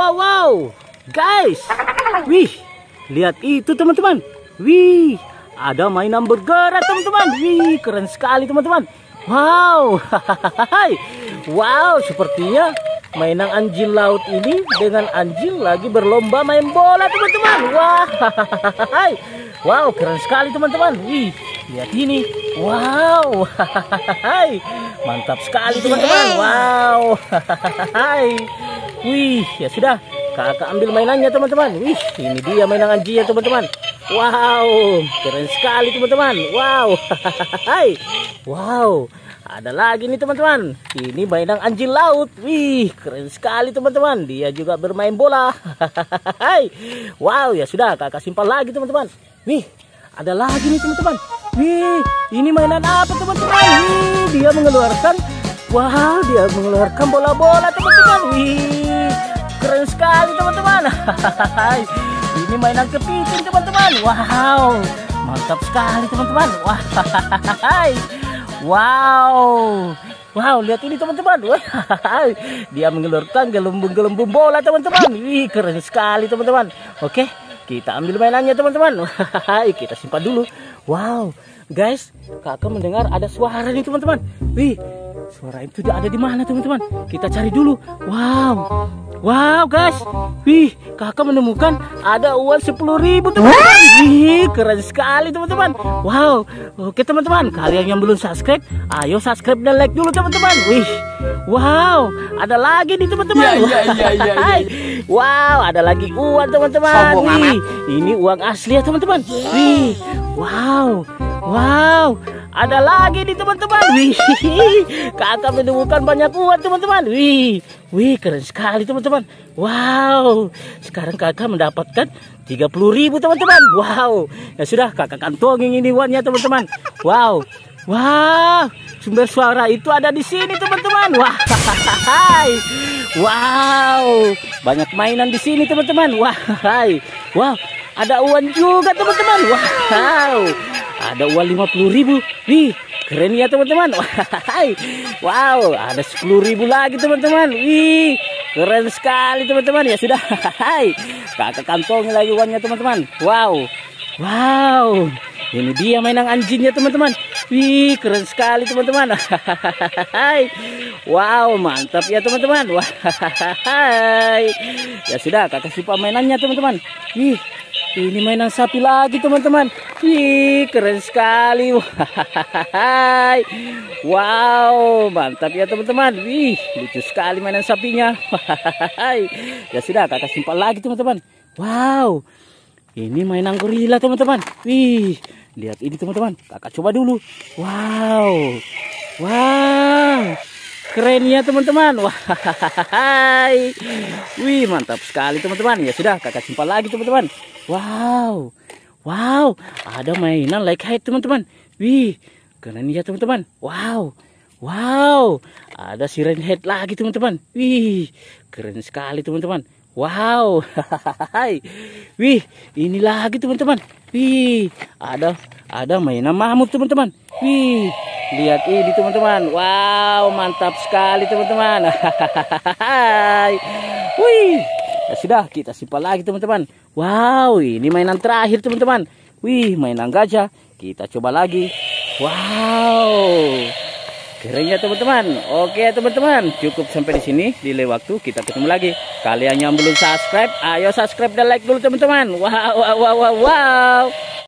wow. Guys, wih, lihat itu teman-teman. Wih, ada mainan bergerak teman-teman. Wih, keren sekali teman-teman. Wow, wow, sepertinya mainan anjing laut ini dengan anjing lagi berlomba main bola teman-teman. Wah, wow, keren sekali teman-teman. Wih, lihat ini. Wow, mantap sekali teman-teman. Wow, wih, ya sudah, kakak ambil mainannya teman-teman. Wih, ini dia mainan anjingnya teman-teman. Wow, keren sekali teman-teman. Wow, wow, ada lagi nih teman-teman. Ini mainan anjing laut. Wih, keren sekali teman-teman. Dia juga bermain bola. Wow, ya sudah, kakak simpan lagi teman-teman. Wih, ada lagi nih teman-teman. Wih, ini mainan apa teman-teman? Wih, dia mengeluarkan, wow, dia mengeluarkan bola-bola teman-teman. Wih, keren sekali teman-teman. Ini mainan kepiting teman-teman. Wow, mantap sekali teman-teman. Wow, wow, lihat ini teman-teman. Dia mengeluarkan gelembung-gelembung bola teman-teman. Wih, keren sekali teman-teman. Oke, kita ambil mainannya teman-teman. Kita simpan dulu. Wow, guys, kakak mendengar ada suara nih teman-teman. Wih, suara itu ada di mana teman-teman? Kita cari dulu. Wow, wow guys, wih, kakak menemukan ada uang 10.000 teman-teman. Wih, keren sekali teman-teman. Wow, oke teman-teman, kalian yang belum subscribe, ayo subscribe dan like dulu teman-teman. Wih, wow, ada lagi nih teman-teman. Wow, ada lagi uang teman-teman. Wih, ini uang asli ya teman-teman. Wih, wow, wow, ada lagi nih teman-teman. Wih, kakak menemukan banyak uang teman-teman. Wih, wih, keren sekali teman-teman. Wow, sekarang kakak mendapatkan 30.000 teman-teman. Wow, ya sudah, kakak kantongin ini uangnya teman-teman. Wow, wow, sumber suara itu ada di sini teman-teman. Wah, wow, banyak mainan di sini teman-teman. Wah, wow, ada uang juga teman-teman. Wow, ada uang 50.000. Wih, keren ya teman-teman. Wow, ada 10.000 lagi teman-teman. Wih, keren sekali teman-teman. Ya sudah, kakak kantongin lagi uangnya teman-teman. Wow, wow, ini dia mainan anjingnya teman-teman. Wih, keren sekali teman-teman. Wow, mantap ya teman-teman. Ya sudah, kakak simpan mainannya teman-teman. Wih, ini mainan sapi lagi teman-teman. Wih, keren sekali. Wow, mantap ya teman-teman. Wih, lucu sekali mainan sapinya. Ya sudah, kakak simpan lagi teman-teman. Wow, ini mainan gorila teman-teman. Wih, lihat ini teman-teman. Kakak coba dulu. Wow, wow, keren ya teman-teman. Wih, mantap sekali teman-teman. Ya sudah, kakak simpan lagi teman-teman. Wow, wow, ada mainan like height teman-teman. Wih, keren ya teman-teman. Wow, wow, ada siren head lagi teman-teman. Wih, keren sekali teman-teman. Wow, wih, ini lagi teman-teman. Wih, ada mainan mamut teman-teman. Wih, lihat ini teman-teman. Wow, mantap sekali teman-teman. Wih, ya sudah, kita simpan lagi teman-teman. Wow, ini mainan terakhir teman-teman. Wih, mainan gajah. Kita coba lagi. Wow, keren ya teman-teman. Oke teman-teman, cukup sampai di sini. Di lain waktu kita ketemu lagi. Kalian yang belum subscribe, ayo subscribe dan like dulu teman-teman. Wow, wow, wow, wow, wow.